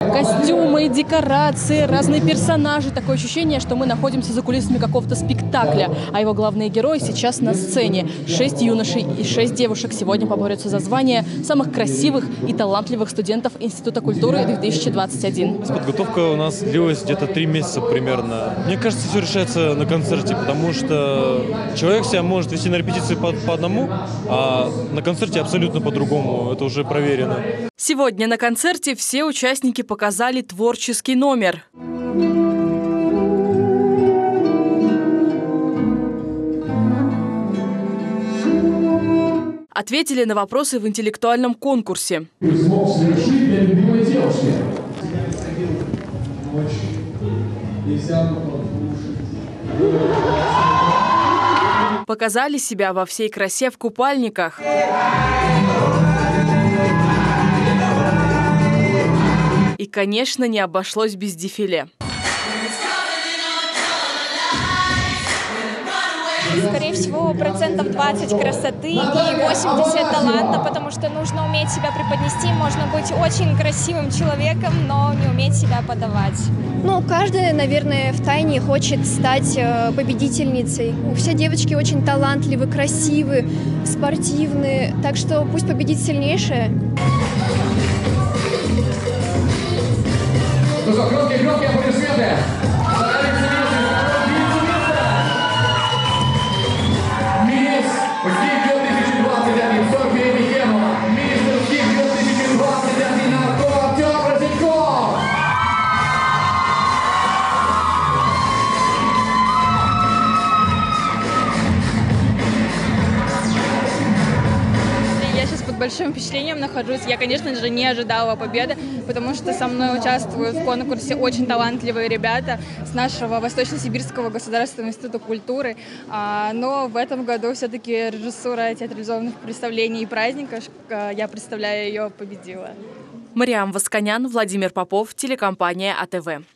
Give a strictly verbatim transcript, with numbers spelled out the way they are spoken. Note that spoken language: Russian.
Костюмы, декорации, разные персонажи. Такое ощущение, что мы находимся за кулисами какого-то спектакля. А его главные герои сейчас на сцене. Шесть юношей и шесть девушек сегодня поборются за звание самых красивых и талантливых студентов Института культуры две тысячи двадцать один. Подготовка у нас длилась где-то три месяца примерно. Мне кажется, все решается на концерте, потому что человек себя может вести на репетиции по, по одному, а на концерте абсолютно по-другому. Это уже проверено. Сегодня на концерте все участники показали творческий номер. Ответили на вопросы в интеллектуальном конкурсе. Смог совершить для любимой девушки. Показали себя во всей красе в купальниках. И, конечно, не обошлось без дефиле. Скорее всего, процентов двадцать красоты и восемьдесят таланта, потому что нужно уметь себя преподнести. Можно быть очень красивым человеком, но не уметь себя подавать. Ну, каждая, наверное, втайне хочет стать победительницей. Все девочки очень талантливы, красивы, спортивные, так что пусть победит сильнейшая. Ну что, громкие-громкие аплодисменты. Мисс СКИФ две тысячи двадцать один, Софья Михемова. Мистер СКИФ две тысячи двадцать один, Артем Розенков. Я сейчас под большим впечатлением нахожусь. Я, конечно же, не ожидала победы, потому что со мной участвуют в конкурсе очень талантливые ребята с нашего Восточно-Сибирского государственного института культуры. Но в этом году все-таки режиссура театрализованных представлений и праздников, я представляю ее, победила. Мариам Восканян, Владимир Попов, телекомпания А Тэ Вэ.